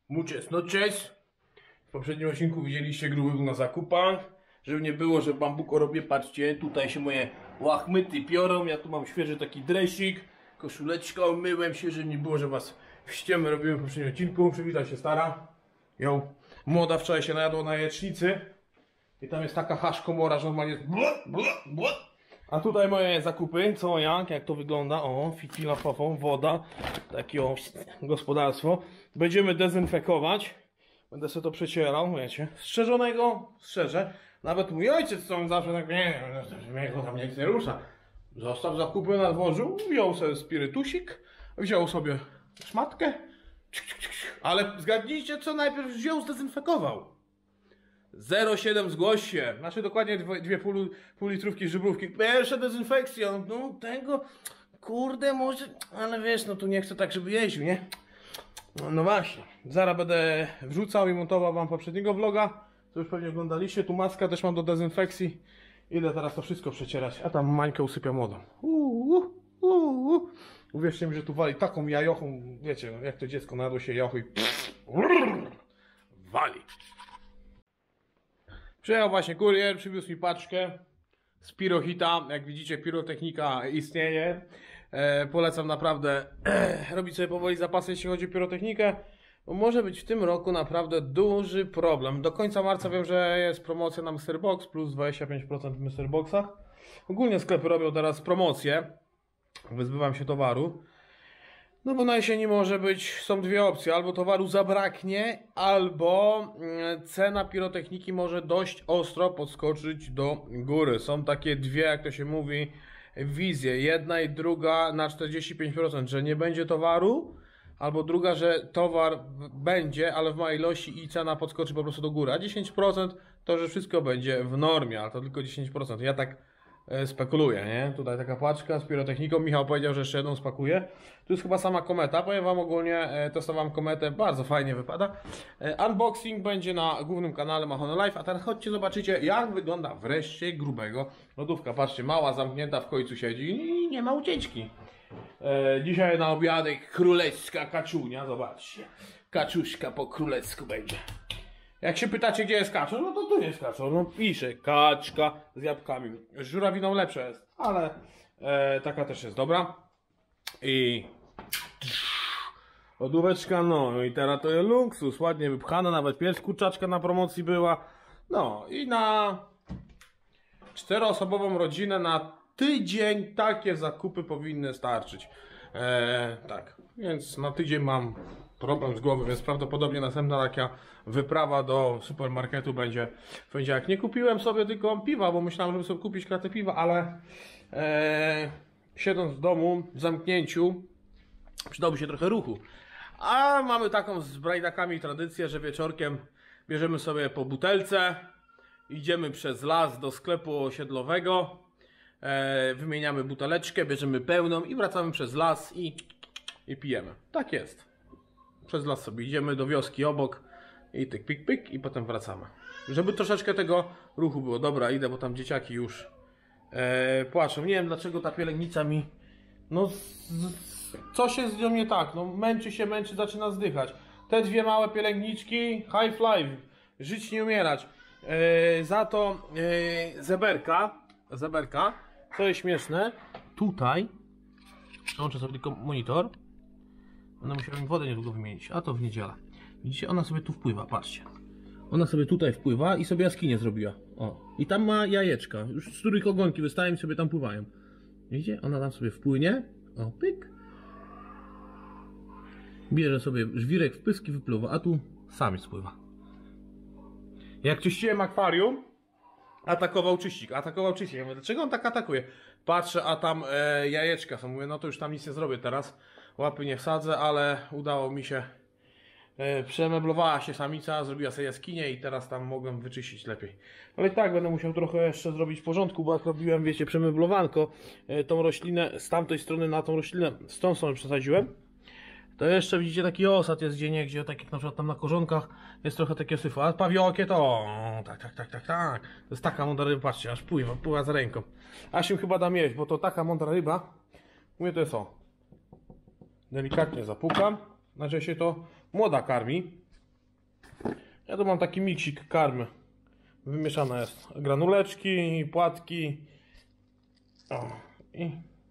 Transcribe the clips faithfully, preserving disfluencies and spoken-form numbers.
Muchas noches. W poprzednim odcinku widzieliście gruby był na zakupach. Żeby nie było, że bambuko robię, patrzcie, tutaj się moje łachmyty piorą. Ja tu mam świeży taki dresik, koszuleczka, umyłem się, żeby nie było, że was w ściemę robiłem w poprzednim odcinku. Przywita się stara. Ją młoda wczoraj się najadła na jajecznicy. I tam jest taka haszkomora, że normalnie jest bla, bla, bla. A tutaj moje zakupy, co jak, jak to wygląda. O, fitila pofą, woda, takie o, gospodarstwo. Będziemy dezynfekować. Będę sobie to przecierał, wiecie. Strzeżonego strzeżę. Nawet mój ojciec, co on zawsze tak, nie, mnie go tam nic nie rusza. Zostaw zakupy na dworzu, wziął sobie spirytusik, wziął sobie szmatkę. Ale zgadnijcie, co najpierw wziął, zdezynfekował. zero przecinek siedem zgłoś się. Znaczy dokładnie dwie, dwie pół, pół litrówki żybrówki. Pierwsza dezynfekcja. No tego, kurde, może, ale wiesz, no tu nie chcę tak, żeby jeździł, nie? No, no właśnie. Zaraz będę wrzucał i montował wam poprzedniego vloga. To już pewnie oglądaliście. Tu maska też mam do dezynfekcji. Idę teraz to wszystko przecierać. A tam Mańkę usypia młodą. Uuu, uuu. Uwierzcie mi, że tu wali taką jajochą. Wiecie, jak to dziecko nadło się jajochu i wali. Przyjechał właśnie kurier, przywiózł mi paczkę z Pirohita. Jak widzicie, pirotechnika istnieje. E, polecam naprawdę e, robić sobie powoli zapasy, jeśli chodzi o pirotechnikę. Bo może być w tym roku naprawdę duży problem. Do końca marca wiem, że jest promocja na Mister Box plus dwadzieścia pięć procent w Mister Boxach. Ogólnie sklepy robią teraz promocje. Wyzbywam się towaru. No bo na jesieni może być, są dwie opcje, albo towaru zabraknie, albo cena pirotechniki może dość ostro podskoczyć do góry. Są takie dwie, jak to się mówi, wizje. Jedna i druga na czterdzieści pięć procent, że nie będzie towaru, albo druga, że towar będzie, ale w małej ilości i cena podskoczy po prostu do góry. A dziesięć procent to, że wszystko będzie w normie, ale to tylko dziesięć procent. Ja tak spekuluję, nie? Tutaj taka paczka z pirotechniką. Michał powiedział, że jeszcze jedną spakuje. Tu jest chyba sama kometa. Powiem wam ogólnie, testowałem kometę, bardzo fajnie wypada. Unboxing będzie na głównym kanale Machone Live, a teraz chodźcie, zobaczycie, jak wygląda wreszcie grubego lodówka. Patrzcie, mała, zamknięta, w końcu siedzi i nie ma ucieczki. Dzisiaj na obiadek królewska kaczunia, zobaczcie. Kaczuszka po królewsku będzie. Jak się pytacie, gdzie jest kaczor, no to tu jest kaczor. No pisze, kaczka z jabłkami. Z żurawiną lepsza jest, ale e, taka też jest dobra. I lodóweczka, no i teraz to jest luksus, ładnie wypchana, nawet pierwsza kurczaczka na promocji była. No i na czteroosobową rodzinę na tydzień takie zakupy powinny starczyć. E, tak, więc na tydzień mam problem z głowy, więc prawdopodobnie następna taka wyprawa do supermarketu będzie w poniedziałek. Nie kupiłem sobie tylko piwa, bo myślałem, żeby sobie kupić kratę piwa, ale e, siedząc w domu, w zamknięciu, przydałoby się trochę ruchu. A mamy taką z brajdakami tradycję, że wieczorkiem bierzemy sobie po butelce, idziemy przez las do sklepu osiedlowego, e, wymieniamy buteleczkę, bierzemy pełną i wracamy przez las i, i pijemy. Tak jest. Przez las sobie idziemy do wioski obok i tyk, pik, pik i potem wracamy. Żeby troszeczkę tego ruchu było. Dobra, idę, bo tam dzieciaki już e, płaczą. Nie wiem, dlaczego ta pielęgnica mi... No, z, z, coś jest z nią nie tak. No, męczy się, męczy, zaczyna zdychać. Te dwie małe pielęgniczki, high fly, żyć nie umierać. E, za to e, zeberka, zeberka, co jest śmieszne, tutaj, przełączę sobie tylko monitor. Ona musiała mi wodę niedługo wymienić, a to w niedzielę. Widzicie, ona sobie tu wpływa, patrzcie. Ona sobie tutaj wpływa i sobie jaskinię zrobiła. O, i tam ma jajeczka, już z których ogonki wystają i sobie tam pływają. Widzicie, ona tam sobie wpłynie. O, pyk. Bierze sobie żwirek w pysk i wypluwa, a tu sami spływa. Jak czyściłem akwarium, atakował czyścik, atakował czyścik. Ja mówię, dlaczego on tak atakuje? Patrzę, a tam e, jajeczka są. Mówię, no to już tam nic nie zrobię teraz. Łapy nie wsadzę, ale udało mi się. E, przemeblowała się samica, zrobiła sobie jaskinię i teraz tam mogłem wyczyścić lepiej. Ale i tak będę musiał trochę jeszcze zrobić w porządku, bo jak robiłem, wiecie, przemeblowanko, e, tą roślinę z tamtej strony na tą roślinę, z tą stronę przesadziłem. To jeszcze widzicie, taki osad jest gdzieniegdzie, tak jak na przykład tam na korzonkach jest trochę takie syfu, a pawiokie to o, tak, tak, tak, tak, tak. To jest taka mądra ryba, patrzcie, aż pływa, pływa za ręką. Aż im chyba dam jeść, bo to taka mądra ryba. Mówię, to jest o. Delikatnie zapukam, znaczy się to młoda karmi. Ja tu mam taki miksik karmy. Wymieszane jest granuleczki, płatki. O, i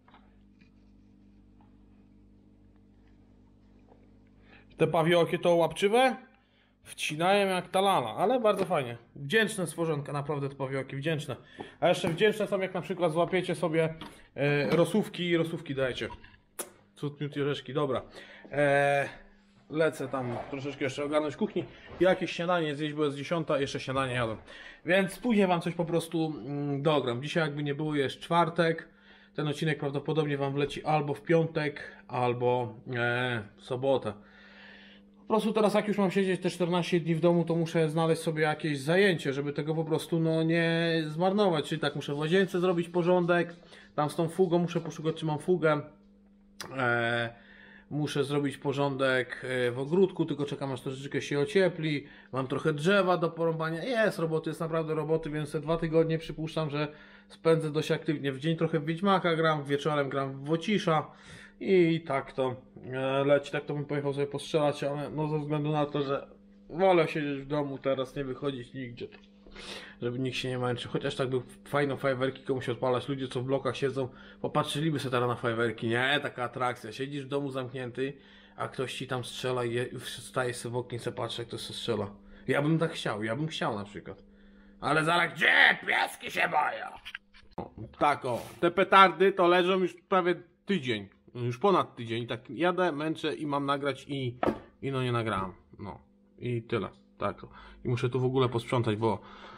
te pawioki to łapczywe wcinają jak talala, ale bardzo fajnie. Wdzięczne stworzonka, naprawdę te pawioki, wdzięczne. A jeszcze wdzięczne są, jak na przykład złapiecie sobie e, rosówki i rosówki dajecie. Cud, miód i orzeszki, dobra. E, lecę tam troszeczkę jeszcze ogarnąć kuchni. Jakieś śniadanie zjeść, bo jest dziesiąta, jeszcze śniadanie jadę. Więc później wam coś po prostu mm, dogram. Dzisiaj jakby nie było, jest czwartek. Ten odcinek prawdopodobnie wam wleci albo w piątek, albo e, w sobotę. Po prostu teraz, jak już mam siedzieć te czternaście dni w domu, to muszę znaleźć sobie jakieś zajęcie, żeby tego po prostu no nie zmarnować. Czyli tak, muszę w łazience zrobić porządek, tam z tą fugą muszę poszukać, czy mam fugę. E, muszę zrobić porządek w ogródku, tylko czekam, aż troszeczkę się ociepli. Mam trochę drzewa do porąbania. Jest roboty, jest naprawdę roboty, więc te dwa tygodnie przypuszczam, że spędzę dość aktywnie. W dzień trochę w Wiedźmaka gram, wieczorem gram w Wocisza. I tak to e, leci, tak to bym pojechał sobie postrzelać, ale no ze względu na to, że wolę siedzieć w domu teraz, nie wychodzić nigdzie, żeby nikt się nie męczył. Chociaż tak by fajną fajerwerki komuś odpalać, ludzie co w blokach siedzą, popatrzyliby sobie teraz na fajerwerki, nie? Taka atrakcja, siedzisz w domu zamknięty, a ktoś ci tam strzela i staje sobie w oknie, se patrzy, jak to się strzela. Ja bym tak chciał, ja bym chciał na przykład. Ale zaraz, gdzie? Pieski się boją! O, tak o, te petardy to leżą już prawie tydzień. Już ponad tydzień, tak jadę, męczę i mam nagrać i, i no nie nagrałem, no i tyle, tak. I muszę tu w ogóle posprzątać, bo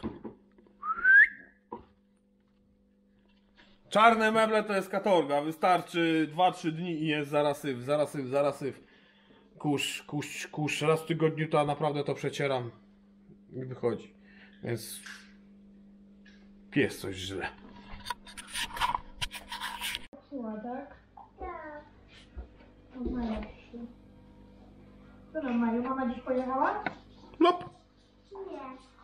czarne meble to jest katorga, wystarczy dwa trzy dni i jest zarasyw, zarasyw, zarasyw. Kurz, kurz, kurz, raz w tygodniu to naprawdę to przecieram i wychodzi, więc pies coś źle. Tak? To Maja przyszła. Co tam, Maju? Mama dziś pojechała? Lop! Nie.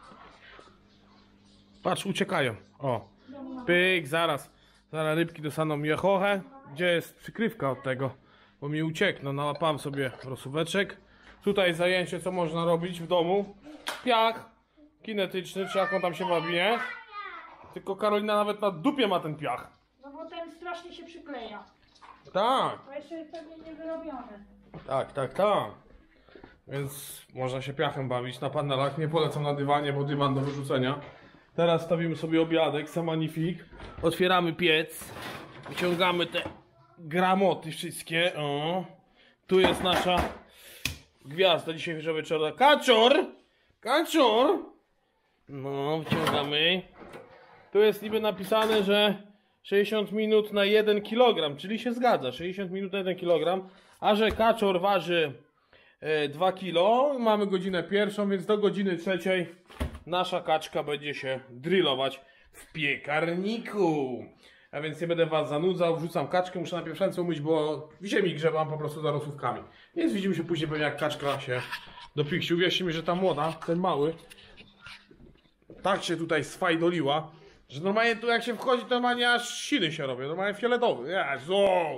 Patrz, uciekają. O, pyk, zaraz. Zaraz rybki dostaną miechochę. Gdzie jest przykrywka od tego? Bo mi uciekną. Nałapałem sobie rosóweczek. Tutaj zajęcie, co można robić w domu. Piach kinetyczny, czy jak on tam się bawi, nie? Tylko Karolina nawet na dupie ma ten piach. No bo ten strasznie się przykleja. Tak. To jeszcze jest pewnie niewyrobione. Tak, tak, tak. Więc można się piachem bawić na panelach. Nie polecam na dywanie, bo dywan do wyrzucenia. Teraz stawimy sobie obiadek, samanifik. Otwieramy piec. Wyciągamy te gramoty wszystkie. O. Tu jest nasza gwiazda dzisiejszego wieczora. Kaczor! Kaczor! No, wyciągamy. Tu jest niby napisane, że sześćdziesiąt minut na jeden kilogram, czyli się zgadza. sześćdziesiąt minut na jeden kilogram. A że kaczor waży e, dwa kilo, mamy godzinę pierwszą, więc do godziny trzeciej nasza kaczka będzie się drillować w piekarniku. A więc nie będę was zanudzał, wrzucam kaczkę, muszę najpierw ręce umyć, bo w ziemi grzebam po prostu za rosówkami. Więc widzimy się później, pewnie jak kaczka się dopikci. Uwierzcie mi, że ta młoda, ten mały, tak się tutaj sfajdoliła, że normalnie tu jak się wchodzi, to normalnie aż siny się robią, normalnie fioletowy. Jezu!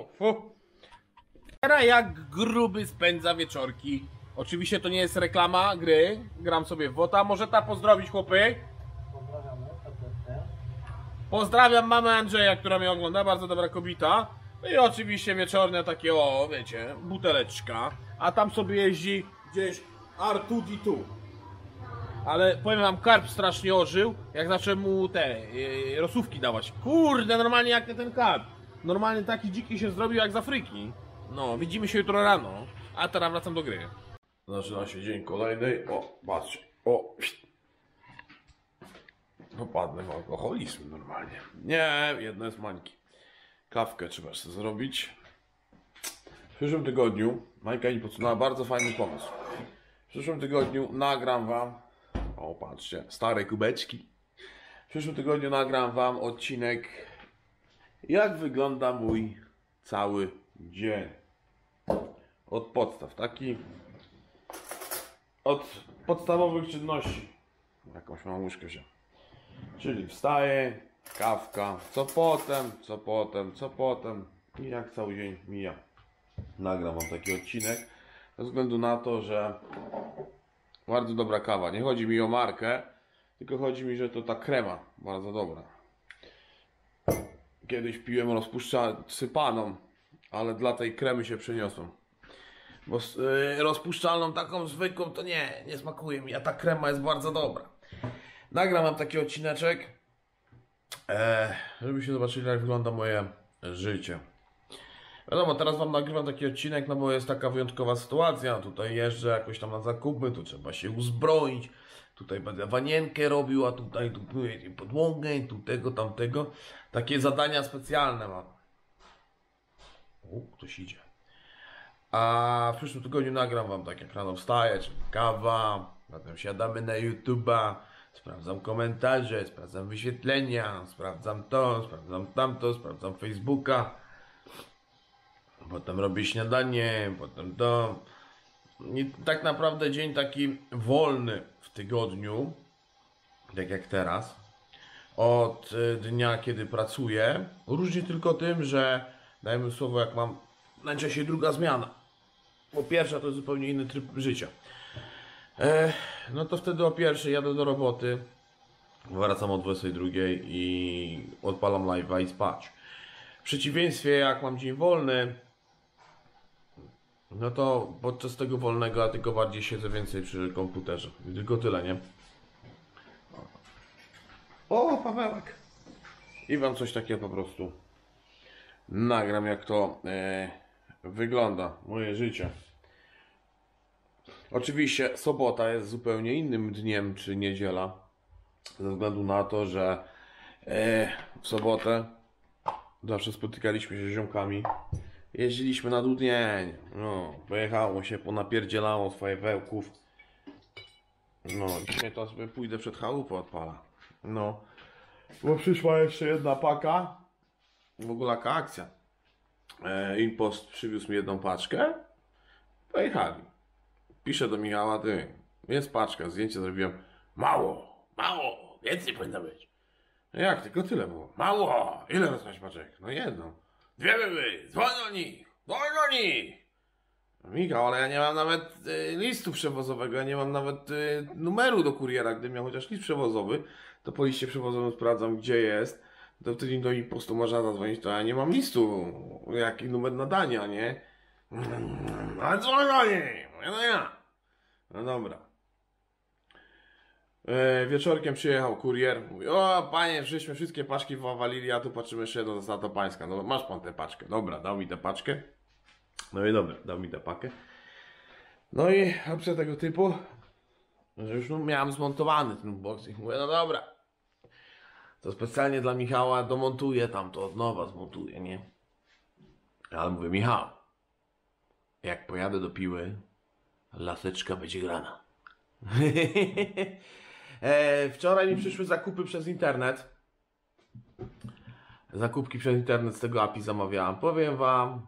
Teraz jak gruby spędza wieczorki. Oczywiście to nie jest reklama gry, gram sobie w WOTA. Może ta pozdrowić, chłopy? Pozdrawiamy serdecznie. Pozdrawiam mamę Andrzeja, która mnie ogląda, bardzo dobra kobieta. No i oczywiście wieczorne takie, o wiecie, buteleczka. A tam sobie jeździ gdzieś R dwa D dwa. Ale powiem wam, karp strasznie ożył, jak zacząłem mu te yy, rosówki dawać. Kurde, normalnie jak ten karp. Normalnie taki dziki się zrobił jak z Afryki. No, widzimy się jutro rano. A teraz wracam do gry. Zaczyna się dzień kolejny. O, patrzcie. O. No padnę w alkoholizm normalnie. Nie, jedno jest mańki. Kawkę trzeba sobie zrobić. W przyszłym tygodniu Majka mi podsunęła bardzo fajny pomysł. W przyszłym tygodniu nagram wam, o patrzcie, stare kubeczki. W przyszłym tygodniu nagram wam odcinek, jak wygląda mój cały dzień. Od podstaw, taki od podstawowych czynności. Jakąś mam łyżkę się. Czyli wstaję, kawka, co potem, co potem, co potem i jak cały dzień mija. Nagram wam taki odcinek ze względu na to, że Bardzo dobra kawa. Nie chodzi mi o markę, tylko chodzi mi, że to ta krema bardzo dobra. Kiedyś piłem rozpuszczalną, ale dla tej kremy się przeniosłem. Bo yy, rozpuszczalną taką zwykłą to nie, nie smakuje mi, a ta krema jest bardzo dobra. Nagram wam taki odcineczek, e, żebyście zobaczyli, jak wygląda moje życie. Wiadomo, teraz wam nagrywam taki odcinek, no bo jest taka wyjątkowa sytuacja. Tutaj jeżdżę jakoś tam na zakupy, tu trzeba się uzbroić. Tutaj będę wanienkę robił, a tutaj tu podłogę, tu tego, tamtego. Takie zadania specjalne mam. U, ktoś idzie. A w przyszłym tygodniu nagram wam tak, jak rano wstaję, czyli kawa, potem siadamy na YouTube'a, sprawdzam komentarze, sprawdzam wyświetlenia, sprawdzam to, sprawdzam tamto, sprawdzam Facebooka. Potem robię śniadanie, potem to. I tak naprawdę dzień taki wolny w tygodniu, tak jak teraz, od dnia, kiedy pracuję. Różni tylko tym, że dajmy słowo, jak mam najczęściej druga zmiana. Bo pierwsza to jest zupełnie inny tryb życia. E, no to wtedy o pierwszej jadę do roboty, wracam o dwudziestej drugiej i odpalam live'a i spać. W przeciwieństwie, jak mam dzień wolny, no to podczas tego wolnego ja tylko bardziej siedzę więcej przy komputerze. I tylko tyle, nie? O, Pawełek! I wam coś takiego po prostu nagram, jak to e, wygląda moje życie. Oczywiście sobota jest zupełnie innym dniem, czy niedziela. Ze względu na to, że e, w sobotę zawsze spotykaliśmy się z ziomkami. Jeździliśmy na dudnienie, no, pojechało się, ponapierdzielało swoje wełków. No, dzisiaj to sobie pójdę przed chałupę odpala. No, bo przyszła jeszcze jedna paka. W ogóle jaka akcja. E, Impost przywiózł mi jedną paczkę. Pojechali. Piszę do Michała, ty, jest paczka, zdjęcie zrobiłem. Mało, mało, więcej powinno być. No jak, tylko tyle było. Mało, ile rozmawiać paczek? No jedną. Dwie były, dzwoń do nich, dzwoń do nich. Michał, ale ja nie mam nawet y, listu przewozowego, ja nie mam nawet y, numeru do kuriera. Gdybym miał chociaż list przewozowy, to po liście przewozowym sprawdzam, gdzie jest. To wtedy do impostu można zadzwonić, to ja nie mam listu, jaki numer nadania, nie? Mm, ale dzwoń do nich, no ja. No dobra. E, wieczorkiem przyjechał kurier, mówi, o panie, żeśmy wszystkie paczki wywalili, a tu patrzymy jeszcze jedno, za to pańska. No masz pan tę paczkę. Dobra, dał mi tę paczkę. No i dobra, dał mi tę pakę. No i opcja tego typu, że już no, miałem zmontowany ten unboxing. Mówię, no dobra, to specjalnie dla Michała domontuję tam, to od nowa zmontuję, nie? Ale mówię, Michał, jak pojadę do Piły, laseczka będzie grana. e, wczoraj mi przyszły zakupy przez internet. Zakupki przez internet z tego A P I zamawiałem. Powiem wam,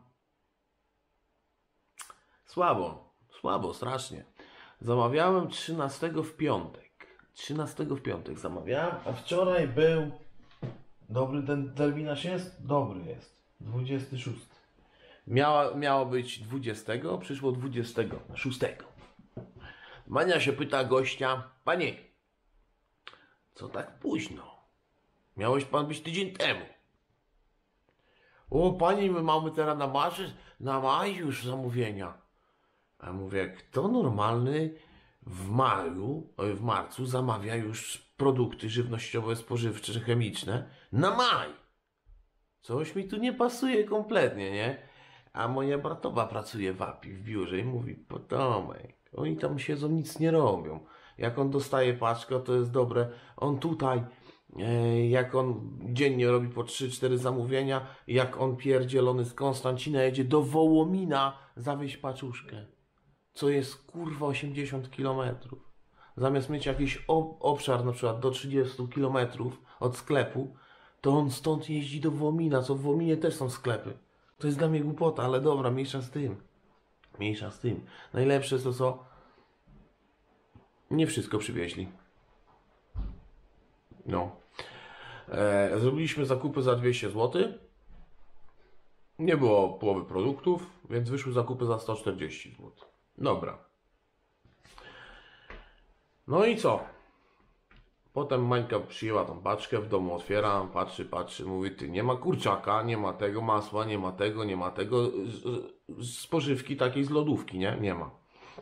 słabo, słabo, strasznie. Zamawiałem trzynastego w piątek. trzynastego w piątek zamawiałem, a wczoraj był... Dobry ten terminarz jest? Dobry jest. dwudziesty szósty. Miało, miało być dwudziestego, przyszło dwudziestego szóstego. Mania się pyta gościa, panie, co tak późno? Miałeś pan być tydzień temu. O, pani, my mamy teraz na maj, na maj już zamówienia. A mówię, kto normalny w maju, w marcu zamawia już produkty żywnościowe, spożywcze, chemiczne na maj? Coś mi tu nie pasuje kompletnie, nie? A moja bratowa pracuje w A P I w biurze i mówi, Potomek, oni tam siedzą, nic nie robią. Jak on dostaje paczkę, to jest dobre. On tutaj, e, jak on dziennie robi po trzy cztery zamówienia, jak on pierdzielony z Konstancina jedzie do Wołomina zawieźć paczuszkę. Co jest kurwa osiemdziesiąt kilometrów. Zamiast mieć jakiś ob obszar na przykład do trzydziestu kilometrów od sklepu, to on stąd jeździ do Wołomina, co w Wołominie też są sklepy. To jest dla mnie głupota, ale dobra, mniejsza z tym. Mniejsza z tym. Najlepsze jest to, co nie wszystko przywieźli. No. E, zrobiliśmy zakupy za dwieście złotych. Nie było połowy produktów, więc wyszły zakupy za sto czterdzieści złotych. Dobra. No i co? Potem Mańka przyjęła tą paczkę, w domu otwieram, patrzy, patrzy, mówi, ty, nie ma kurczaka, nie ma tego masła, nie ma tego, nie ma tego, z- spożywki takiej z lodówki, nie? Nie ma.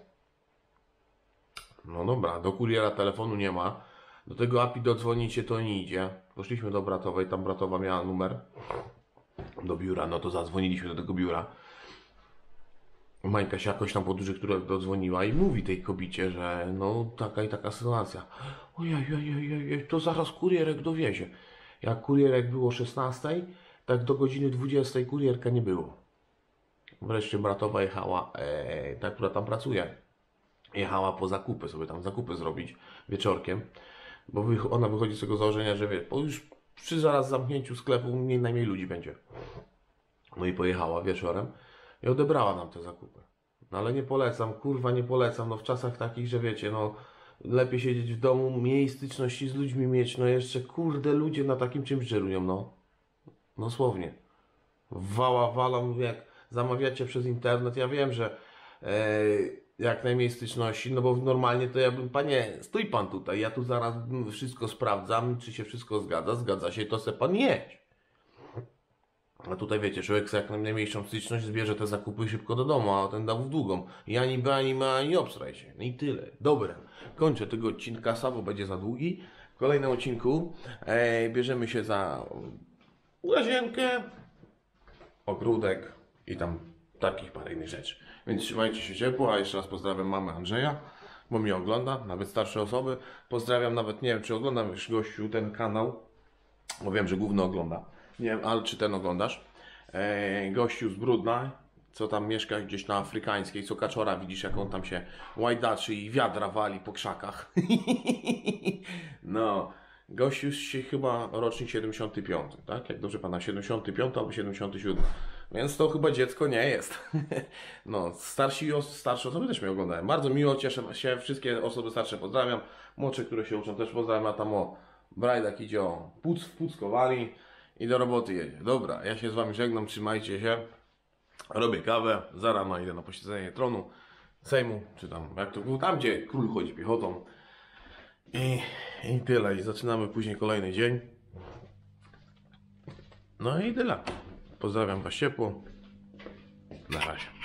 No dobra, do kuriera telefonu nie ma, do tego A P I dodzwonicie to nie idzie. Poszliśmy do bratowej, tam bratowa miała numer do biura, no to zadzwoniliśmy do tego biura. Mańka się jakoś tam po dużych których dodzwoniła i mówi tej kobicie, że no taka i taka sytuacja. Ojej, ojej, ojej, to zaraz kurierek dowiezie. Jak kurierek było o szesnastej, tak do godziny dwudziestej kurierka nie było. Wreszcie bratowa jechała, e, ta, która tam pracuje, jechała po zakupy, sobie tam zakupy zrobić wieczorkiem, bo wy, ona wychodzi z tego założenia, że wie, bo już przy zaraz zamknięciu sklepu mniej, najmniej ludzi będzie. No i pojechała wieczorem i odebrała nam te zakupy. No ale nie polecam, kurwa nie polecam, no w czasach takich, że wiecie, no lepiej siedzieć w domu, mniej styczności z ludźmi mieć, no jeszcze kurde ludzie na takim czymś żerują, no. Dosłownie. Wała, walą, jak zamawiacie przez internet, ja wiem, że e, jak najmniej styczności, no bo normalnie to ja bym, panie, stój pan tutaj, ja tu zaraz wszystko sprawdzam, czy się wszystko zgadza, zgadza się, to se pan jedź. A tutaj wiecie, człowiek chce jak najmniejszą styczność, zbierze te zakupy szybko do domu, a ten dał w długą. I ani by, ani ma, ani obstraj się. No i tyle. Dobra, kończę tego odcinka, bo będzie za długi. W kolejnym odcinku e, bierzemy się za łazienkę, ogródek i tam takich parę innych rzeczy. Więc trzymajcie się ciepło, a jeszcze raz pozdrawiam mamę Andrzeja, bo mnie ogląda, nawet starsze osoby. Pozdrawiam, nawet nie wiem, czy oglądam już gościu ten kanał, bo wiem, że główny ogląda. Nie wiem, ale czy ten oglądasz? E, gościu z Brudna, co tam mieszka gdzieś na Afrykańskiej, co kaczora widzisz, jak on tam się łajdaczy i wiadra wali po krzakach. No, gościu się chyba rocznik siedemdziesiąty piąty, tak? Jak dobrze pana, siedemdziesiąty piąty albo siedemdziesiąty siódmy. Więc to chyba dziecko nie jest. No, starsi, os- starsze osoby też mnie oglądają. Bardzo miło, cieszę się, wszystkie osoby starsze pozdrawiam. Młodsze, które się uczą też pozdrawiam, a tam o Brajdak idzie o płuc, wpuckowali. I do roboty jedzie. Dobra, ja się z wami żegnam, trzymajcie się. Robię kawę, za rano idę na posiedzenie tronu, Sejmu, czy tam, jak to było, tam gdzie król chodzi piechotą. I, I tyle. I zaczynamy później kolejny dzień. No i tyle. Pozdrawiam was ciepło. Na razie.